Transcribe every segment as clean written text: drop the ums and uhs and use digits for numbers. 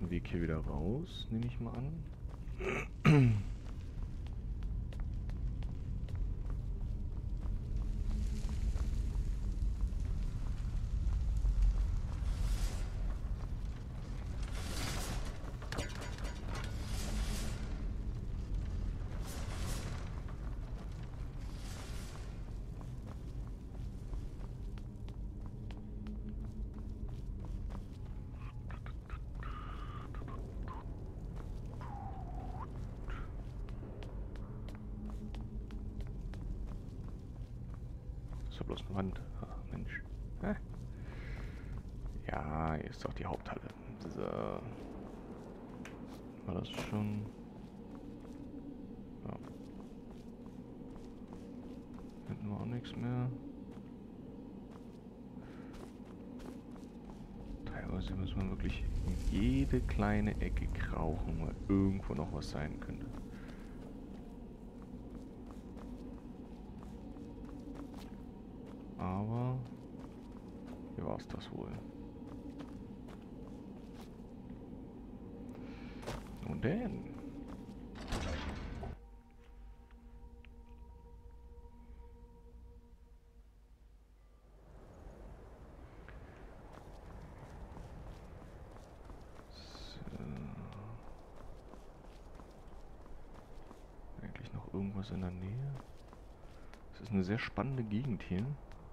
direkten Weg hier wieder raus, nehme ich mal an. Ist ja bloß eine Wand. Ah, Mensch. Hä? Ja, hier ist doch die Haupthalle. So. War das schon? Ja. Hinten war auch nichts mehr. Teilweise muss man wirklich in jede kleine Ecke krauchen, weil irgendwo noch was sein könnte. Aber hier war es das wohl. Nun denn. So. Eigentlich noch irgendwas in der Nähe? Es ist eine sehr spannende Gegend hier.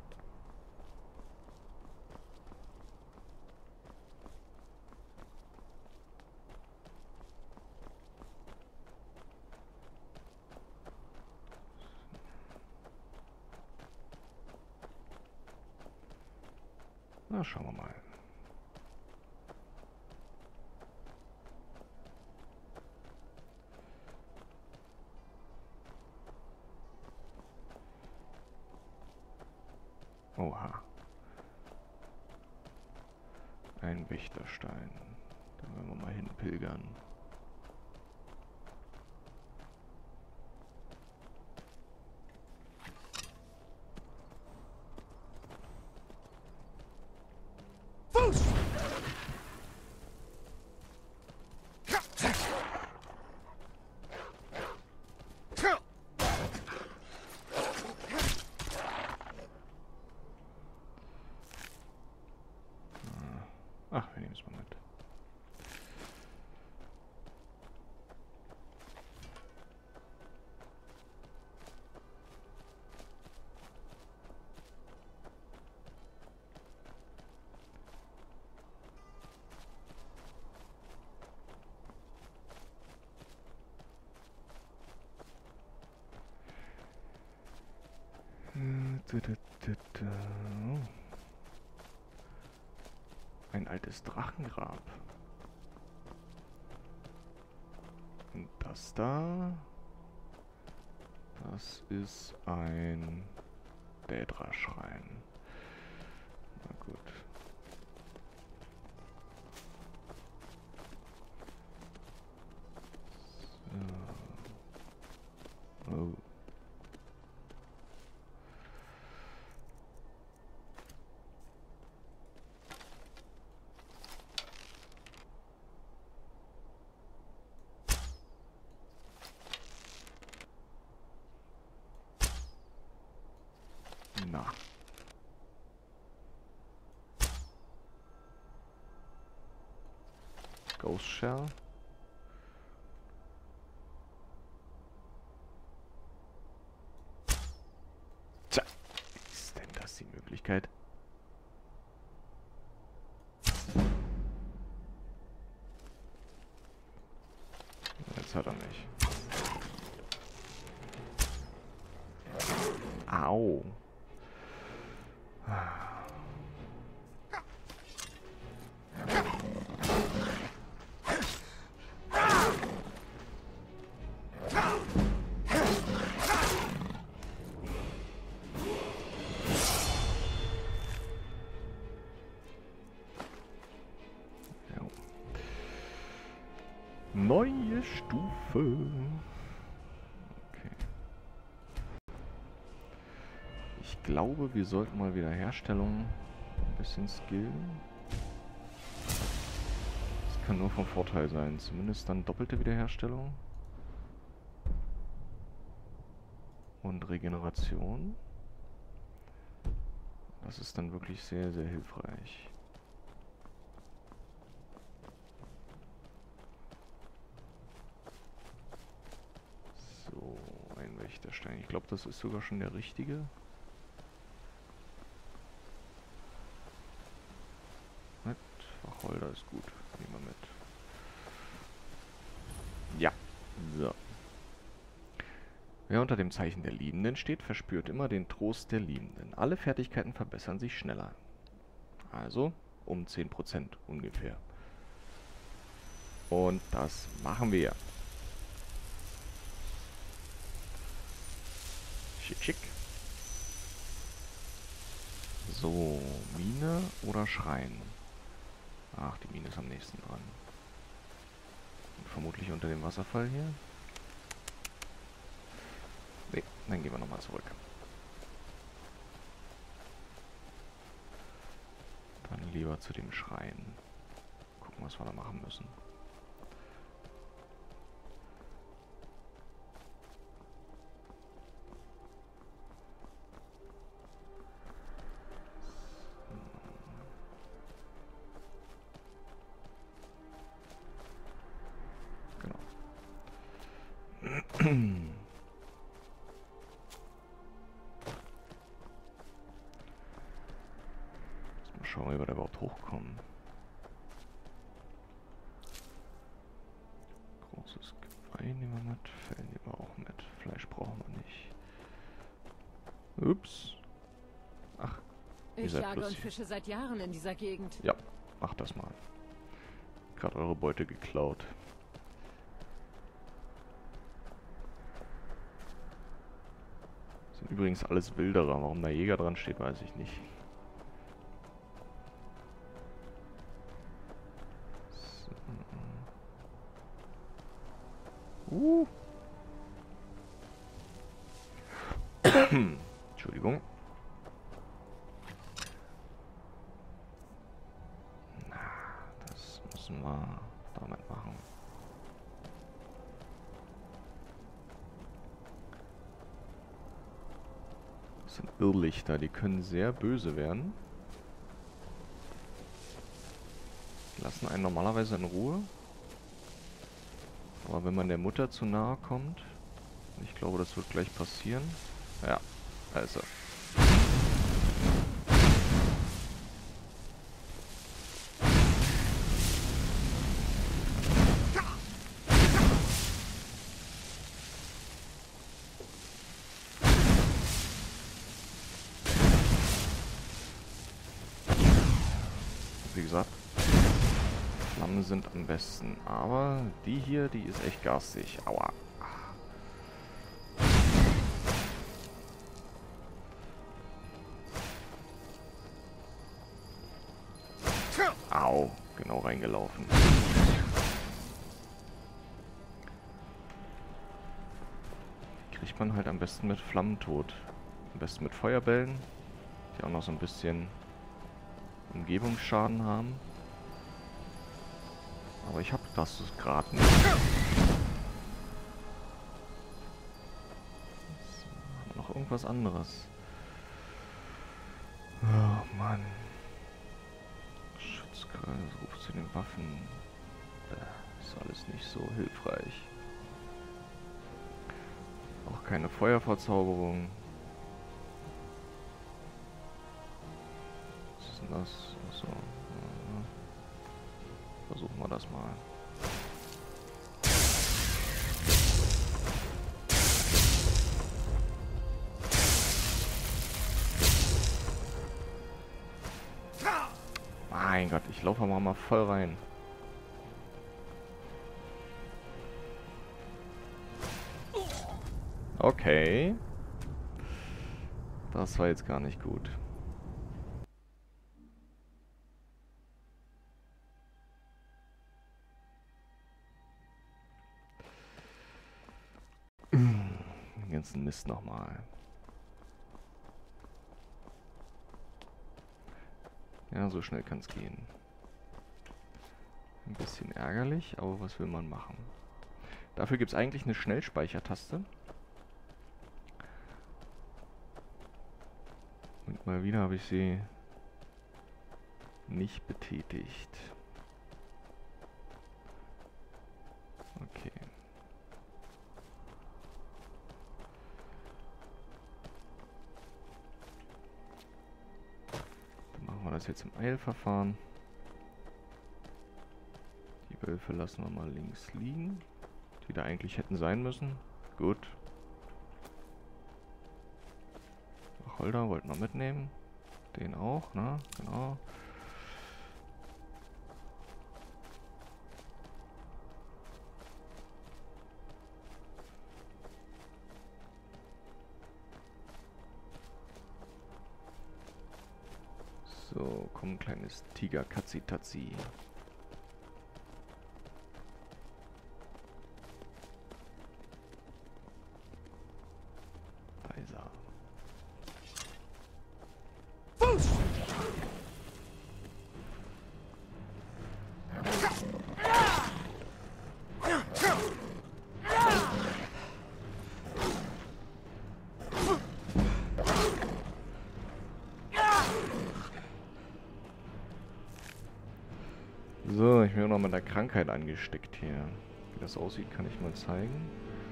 Na, schauen wir mal. Oha. Ein Wächterstein. Da werden wir mal hinpilgern. Ach, wir nehmen es mal mit. Oh. Ein altes Drachengrab. Und das da, das ist ein Daedra-Schrein. Na gut. So. Oh. Na. Ghost Shell. Tja, ist denn das die Möglichkeit? Jetzt hat er mich. Au. Neue Stufe. Okay. Ich glaube, wir sollten mal wieder Herstellung ein bisschen skillen. Das kann nur von Vorteil sein. Zumindest dann doppelte Wiederherstellung. Und Regeneration. Das ist dann wirklich sehr, sehr hilfreich. So, ein Wächterstein. Ich glaube, das ist sogar schon der richtige. Mit Wacholder ist gut. Nehmen wir mit. Ja, so. Wer unter dem Zeichen der Liebenden steht, verspürt immer den Trost der Liebenden. Alle Fertigkeiten verbessern sich schneller. Also um 10% ungefähr. Und das machen wir. Schick, schick. So, Mine oder Schrein? Ach, die Mine ist am nächsten dran. Und vermutlich unter dem Wasserfall hier. Ne, dann gehen wir nochmal zurück. Dann lieber zu dem Schrein. Gucken, was wir da machen müssen. Mal schauen, wie wir da überhaupt hochkommen. Großes Geweih nehmen wir mit, Fell nehmen wir auch mit. Fleisch brauchen wir nicht. Ups. Ach, ich jage und fische seit Jahren in dieser Gegend. Ja, macht das mal. Gerade eure Beute geklaut. Sind übrigens alles Wilderer. Warum da Jäger dran steht, weiß ich nicht. So. Entschuldigung. Na, das müssen wir damit machen. Das sind Irrlichter, die können sehr böse werden. Die lassen einen normalerweise in Ruhe. Aber wenn man der Mutter zu nahe kommt, ich glaube, das wird gleich passieren. Ja, da ist er. Wie gesagt, Flammen sind am besten. Aber die hier, die ist echt garstig. Aua. Au, genau reingelaufen. Die kriegt man halt am besten mit Flammentod. Am besten mit Feuerbällen, die auch noch so ein bisschen Umgebungsschaden haben. Aber ich habe das gerade nicht. So, haben wir noch irgendwas anderes? Oh Mann. Schutzkreis, Ruf zu den Waffen. Ist alles nicht so hilfreich. Auch keine Feuerverzauberung. Was ist denn das? Achso. Versuchen wir das mal. Mein Gott, ich laufe mal voll rein. Okay. Das war jetzt gar nicht gut. Den ganzen Mist nochmal. Ja, so schnell kann es gehen. Ein bisschen ärgerlich, aber was will man machen? Dafür gibt es eigentlich eine Schnellspeichertaste. Und mal wieder habe ich sie nicht betätigt. Okay. Dann machen wir das jetzt im Eilverfahren. Die Wölfe lassen wir mal links liegen, die da eigentlich hätten sein müssen. Gut. Wacholder wollten wir mitnehmen. Den auch, ne? Genau. So, komm, kleines Tiger Katzi-Tatzi. Da ist er. So, ich bin noch mit der Krankheit angesteckt hier. Wie das aussieht, kann ich mal zeigen.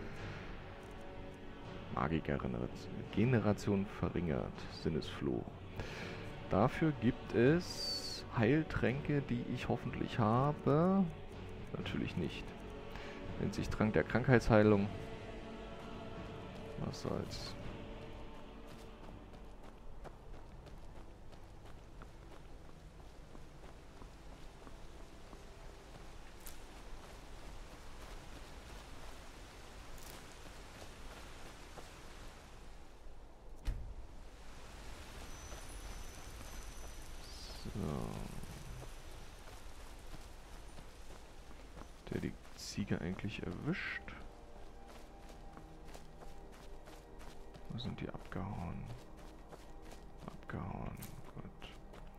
Magiker-Generation verringert. Sinnesfluch. Dafür gibt es Heiltränke, die ich hoffentlich habe. Natürlich nicht. Nennt sich Trank der Krankheitsheilung. Was soll's. Der die Ziege eigentlich erwischt. Wo sind die abgehauen? Abgehauen, gut.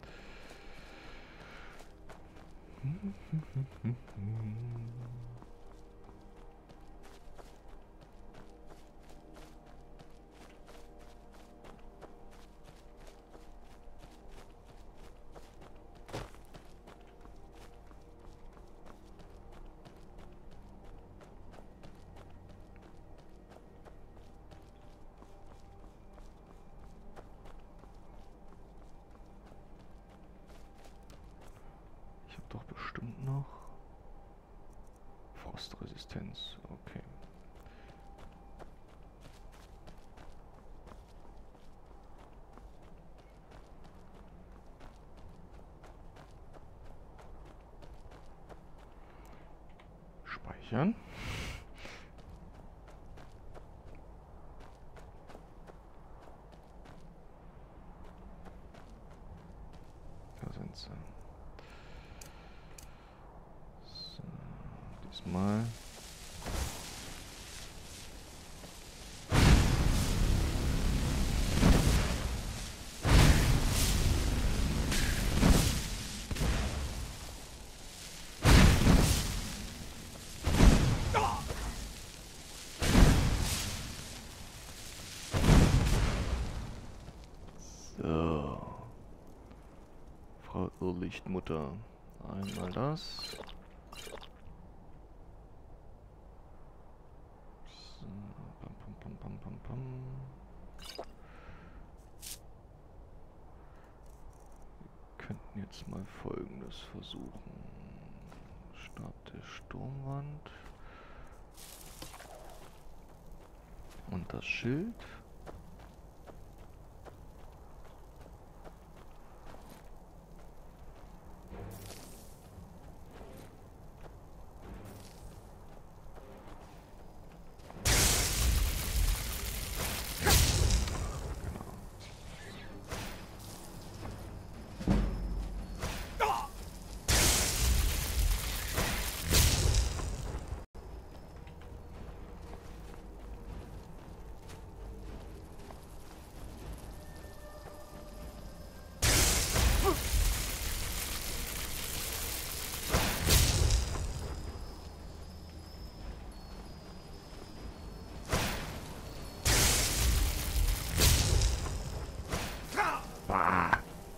Ich habe doch bestimmt noch Frostresistenz. Okay. Speichern. Da sind sie. So, diesmal. So. Frau Irrlichtmutter. Einmal das. So. Pam, pam, pam, pam, pam. Wir könnten jetzt mal Folgendes versuchen. Stab der Sturmwand. Und das Schild. Ah.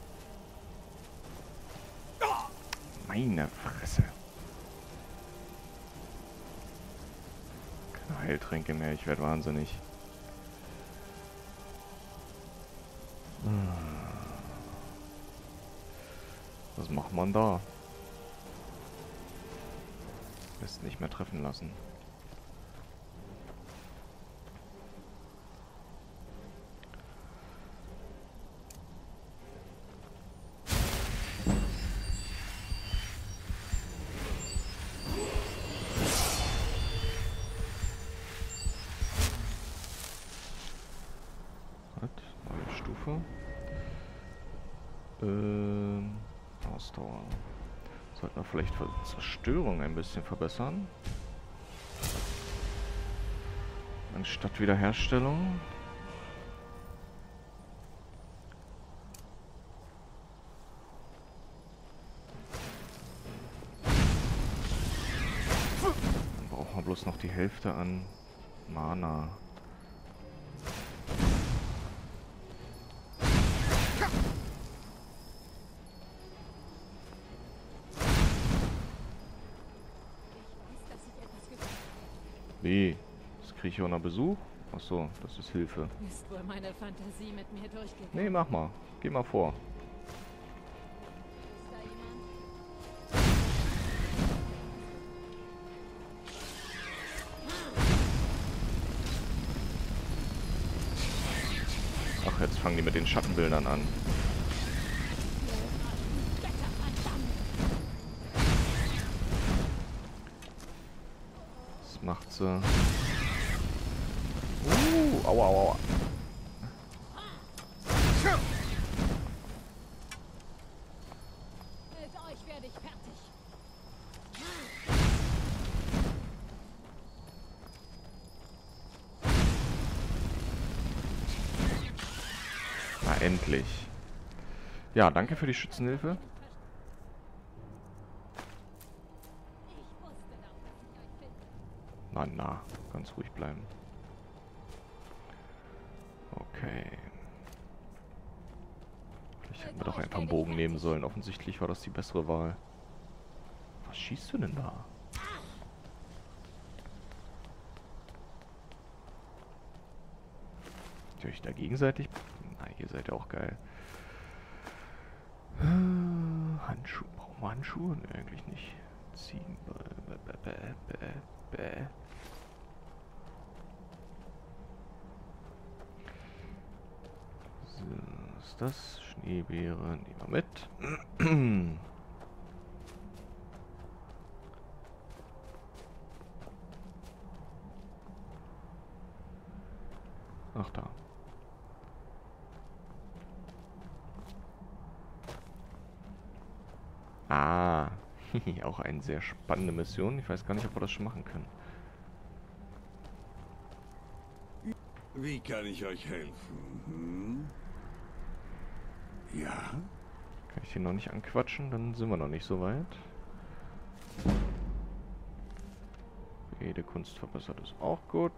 Meine Fresse. Keine Heiltränke mehr, ich werde wahnsinnig. Was macht man da? Lässt nicht mehr treffen lassen. Neue Stufe. Ausdauer. Sollten wir vielleicht Zerstörung ein bisschen verbessern. Anstatt Wiederherstellung. Dann brauchen wir bloß noch die Hälfte an Mana. Wie? Das kriege ich auch noch Besuch? Achso, das ist Hilfe. Ist wohl meine Fantasie mit mir durchgegangen. Nee, mach mal. Geh mal vor. Ist da jemand? Ach, jetzt fangen die mit den Schattenbildern an. Das macht sie. Aua, aua. Mit euch werde ich fertig. Na, endlich. Ja, danke für die Schützenhilfe. Ich wusste doch, dass ich euch finde. Na, ganz ruhig bleiben. Okay. Vielleicht hätten wir doch einfach einen Bogen nehmen sollen. Offensichtlich war das die bessere Wahl. Was schießt du denn da? Habt ihr euch da gegenseitig? Na, ihr seid ja auch geil. Handschuhe. Brauchen wir Handschuhe? Ne, eigentlich nicht. Ziehen. So, was ist das? Schneebeere. Nehmen wir mit. Ach da. Ah, auch eine sehr spannende Mission. Ich weiß gar nicht, ob wir das schon machen können. Wie kann ich euch helfen? Ja? Kann ich den noch nicht anquatschen? Dann sind wir noch nicht so weit. Redekunst verbessert ist auch gut.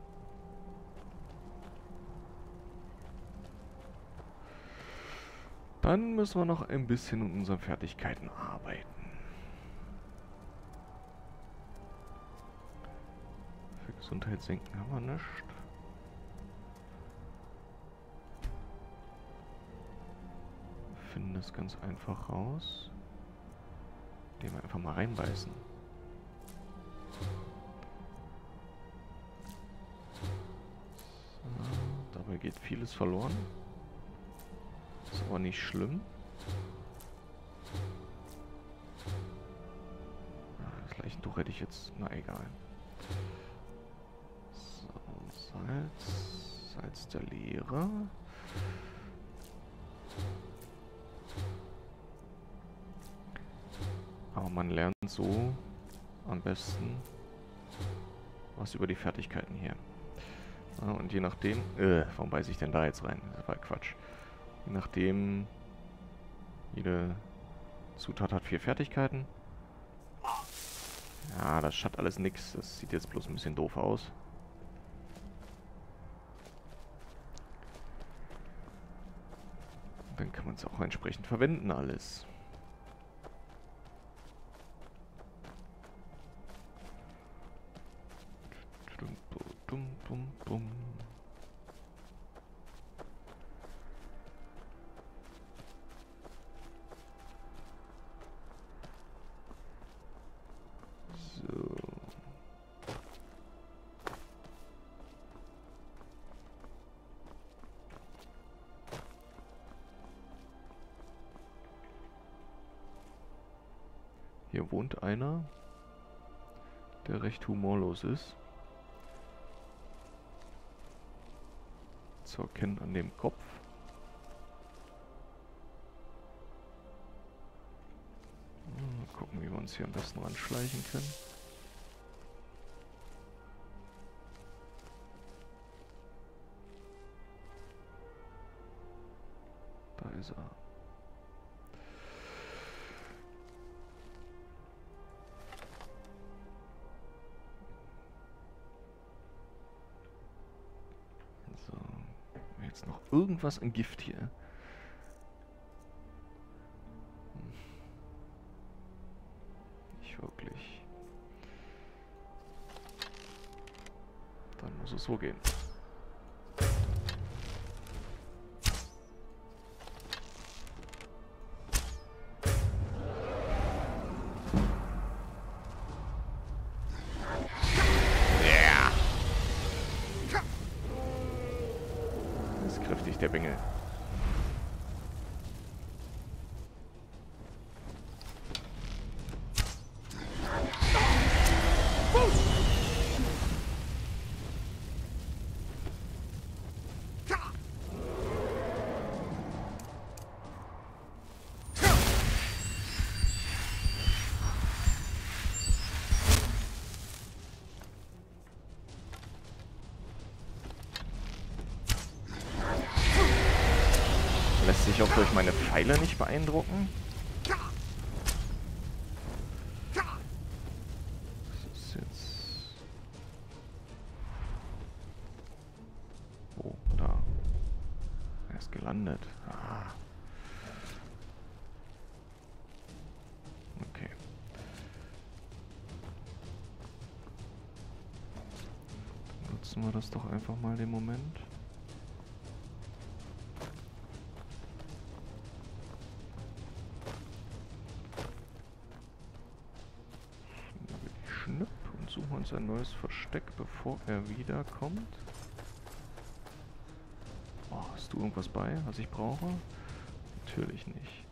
Dann müssen wir noch ein bisschen an unseren Fertigkeiten arbeiten. Für Gesundheit senken haben wir nichts. Finden das ganz einfach raus, indem wir einfach mal reinbeißen. So, dabei geht vieles verloren. Ist aber nicht schlimm. Das Leichentuch hätte ich jetzt... Na egal. So, Salz. Salz der Leere. Aber man lernt so am besten was über die Fertigkeiten hier. Ja, und je nachdem... warum beiße ich denn da jetzt rein? Das war Quatsch. Je nachdem... Jede Zutat hat 4 Fertigkeiten. Ja, das schadet alles nix. Das sieht jetzt bloß ein bisschen doof aus. Dann kann man es auch entsprechend verwenden, alles. Dum, dum, dum. So. Hier wohnt einer, der recht humorlos ist. Zu erkennen an dem Kopf. Mal gucken, wie wir uns hier am besten ranschleichen können. Da ist er. So. Jetzt noch irgendwas an Gift hier. Nicht wirklich. Dann muss es so gehen. Ist kräftig, der Bengel. Lässt sich auch durch meine Pfeile nicht beeindrucken. Das ist jetzt... Oh, da. Er ist gelandet. Ah. Okay. Dann nutzen wir das doch einfach mal den Moment. Schnipp und suchen uns ein neues Versteck, bevor er wiederkommt. Oh, hast du irgendwas bei, was ich brauche? Natürlich nicht.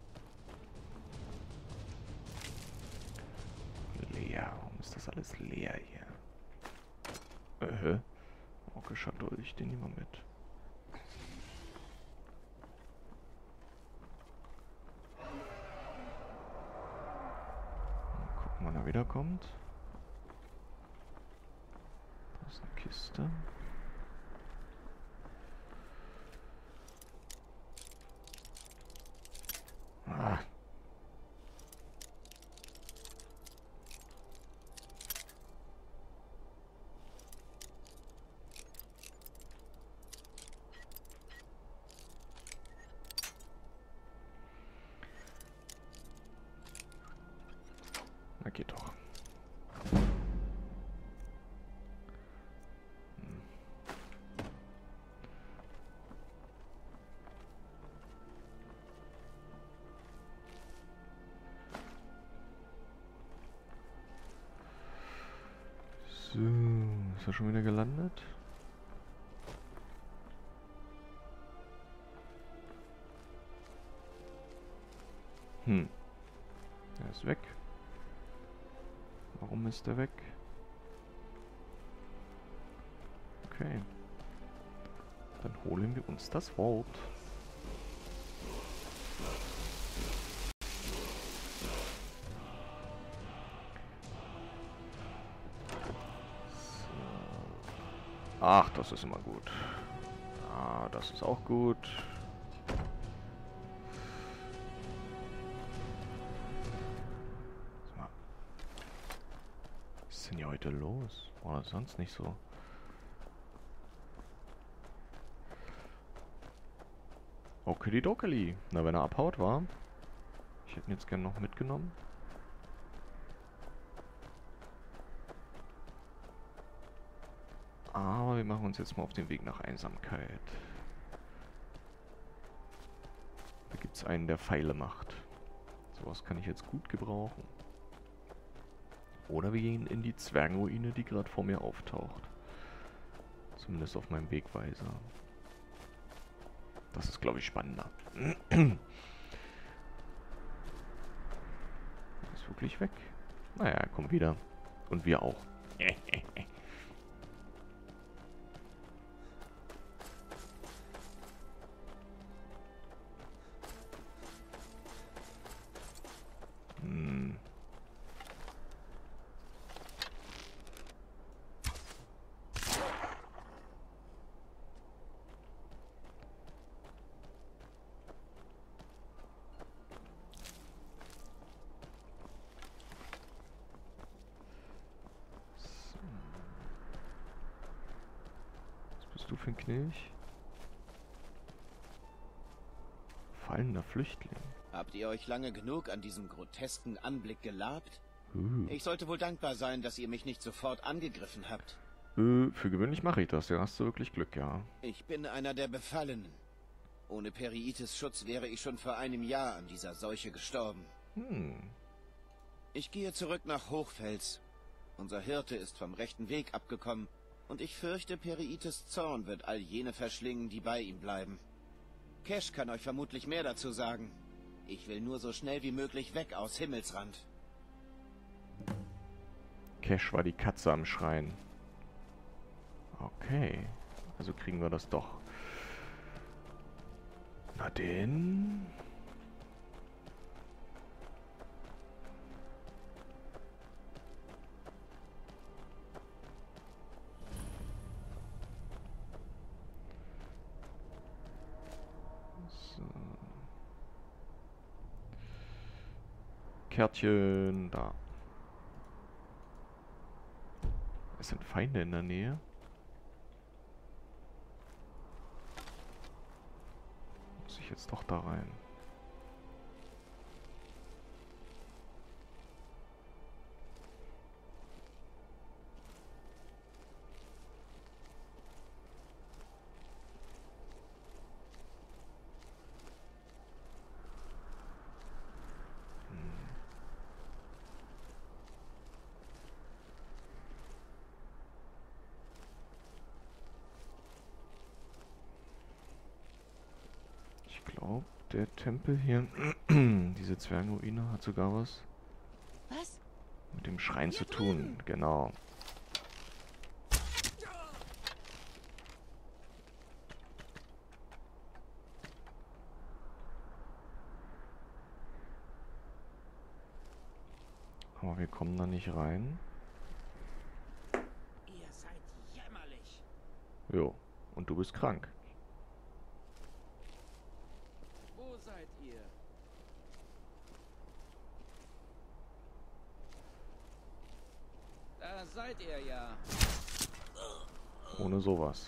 Leer. Warum ist das alles leer hier? Orkischer Dolch, den nehmen wir mit. Mal gucken, wann er wiederkommt. Da ist eine Kiste. Ah. Na geht doch. So, ist er schon wieder gelandet? Er ist weg. Warum ist er weg? Okay. Dann holen wir uns das Wort. Ach, das ist immer gut. Ah, das ist auch gut. Was ist denn hier heute los? War das sonst nicht so? Okidoki. Na, wenn er abhaut, war. Ich hätte ihn jetzt gerne noch mitgenommen. Aber wir machen uns jetzt mal auf den Weg nach Einsamkeit. Da gibt es einen, der Pfeile macht. Sowas kann ich jetzt gut gebrauchen. Oder wir gehen in die Zwergenruine, die gerade vor mir auftaucht. Zumindest auf meinem Wegweiser. Das ist, glaube ich, spannender. Ist wirklich weg. Naja, er kommt wieder. Und wir auch. Hm. Was bist du für ein Knilch? Fallender Flüchtling. Habt ihr euch lange genug an diesem grotesken Anblick gelabt? Uh. Ich sollte wohl dankbar sein, dass ihr mich nicht sofort angegriffen habt. Für gewöhnlich mache ich das. Ja, hast du wirklich Glück, ja. Ich bin einer der Befallenen. Ohne Periites Schutz wäre ich schon vor einem Jahr an dieser Seuche gestorben. Hm. Ich gehe zurück nach Hochfels. Unser Hirte ist vom rechten Weg abgekommen und ich fürchte, Periites Zorn wird all jene verschlingen, die bei ihm bleiben. Cash kann euch vermutlich mehr dazu sagen. Ich will nur so schnell wie möglich weg aus Himmelsrand. Cash war die Katze am Schrein. Okay. Also kriegen wir das doch. Na denn. So. Kärtchen da. Es sind Feinde in der Nähe. Muss ich jetzt doch da rein? Ich glaube, der Tempel hier, diese Zwergenruine, hat sogar was Was? mit dem Schrein zu tun. Genau. Aber wir kommen da nicht rein. Ihr seid jämmerlich. Jo. Und du bist krank. Wo seid ihr? Da seid ihr ja. Ohne sowas.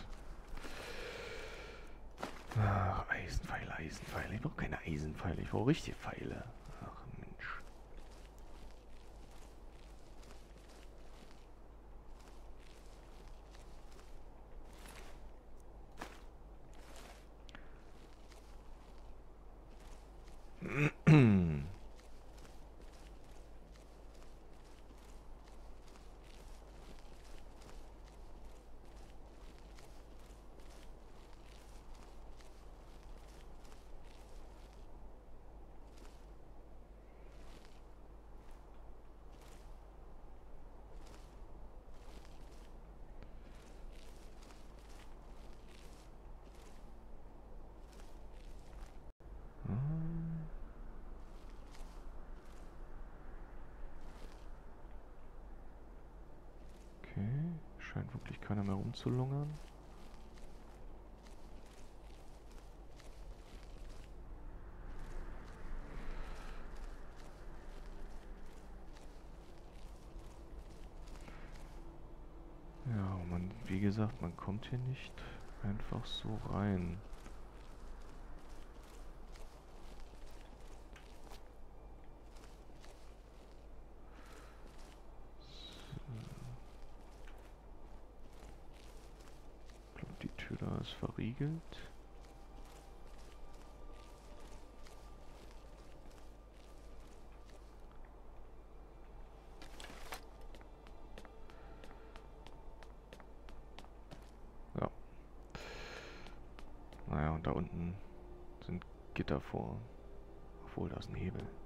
Ach, Eisenpfeile, Eisenpfeile. Ich brauche keine Eisenpfeile. Ich brauche richtige Pfeile. Ach, Mensch. Okay, scheint wirklich keiner mehr rumzulungern. Ja, wie gesagt, man kommt hier nicht einfach so rein. Tür da ist verriegelt. Ja. Naja, und da unten sind Gitter vor. Obwohl, da ist ein Hebel.